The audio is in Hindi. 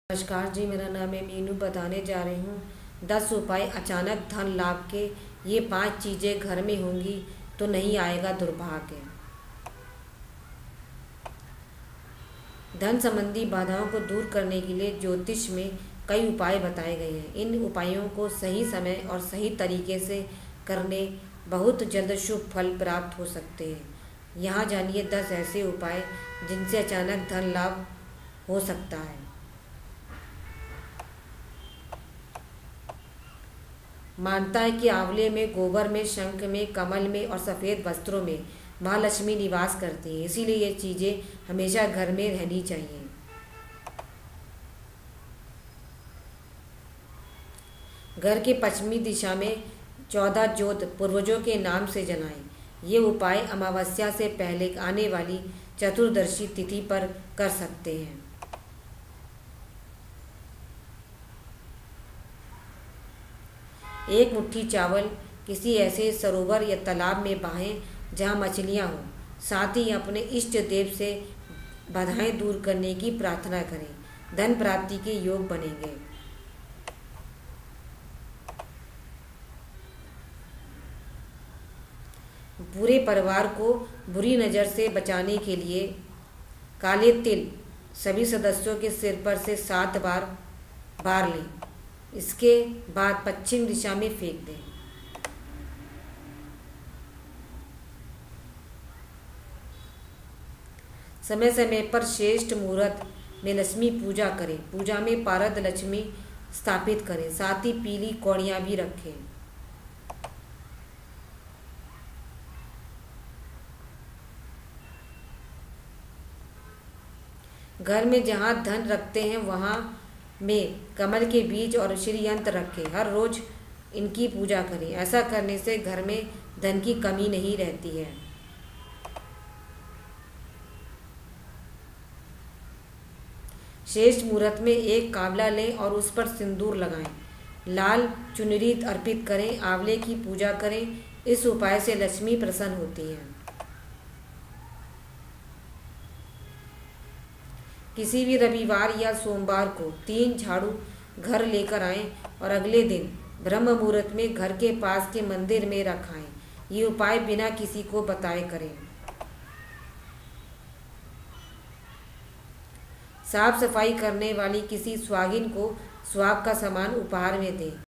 नमस्कार जी, मेरा नाम है मीनू। बताने जा रही हूँ 10 उपाय अचानक धन लाभ के। ये 5 चीज़ें घर में होंगी तो नहीं आएगा दुर्भाग्य। धन संबंधी बाधाओं को दूर करने के लिए ज्योतिष में कई उपाय बताए गए हैं। इन उपायों को सही समय और सही तरीके से करने बहुत जल्द शुभ फल प्राप्त हो सकते हैं। यहाँ जानिए 10 ऐसे उपाय जिनसे अचानक धन लाभ हो सकता है। मानता है कि आंवले में, गोबर में, शंख में, कमल में और सफ़ेद वस्त्रों में महालक्ष्मी निवास करती हैं। इसीलिए ये चीज़ें हमेशा घर में रहनी चाहिए। घर के पश्चिमी दिशा में 14 ज्योत पूर्वजों के नाम से जलाएं। ये उपाय अमावस्या से पहले आने वाली चतुर्दशी तिथि पर कर सकते हैं। एक मुट्ठी चावल किसी ऐसे सरोवर या तालाब में बहाएं जहां मछलियां हों। साथ ही अपने इष्ट देव से बाधाएं दूर करने की प्रार्थना करें। धन प्राप्ति के योग बनेंगे। पूरे परिवार को बुरी नज़र से बचाने के लिए काले तिल सभी सदस्यों के सिर पर से 7 बार बार लें। इसके बाद पश्चिम दिशा में फेंक दें। समय समय पर श्रेष्ठ मुहूर्त में लक्ष्मी पूजा करें। पूजा में पारद लक्ष्मी स्थापित करें। साथ ही पीली कौड़ियाँ भी रखें। घर में जहाँ धन रखते हैं वहाँ में कमल के बीज और श्री यंत्र रखें। हर रोज इनकी पूजा करें। ऐसा करने से घर में धन की कमी नहीं रहती है। श्रेष्ठ मुहूर्त में एक कावला लें और उस पर सिंदूर लगाएं। लाल चुनरी अर्पित करें। आंवले की पूजा करें। इस उपाय से लक्ष्मी प्रसन्न होती है। किसी भी रविवार या सोमवार को 3 झाड़ू घर लेकर आएं और अगले दिन ब्रह्म मुहूर्त में घर के पास के मंदिर में रखाएं। ये उपाय बिना किसी को बताए करें। साफ सफाई करने वाली किसी सुहागिन को सुहाग का सामान उपहार में दें।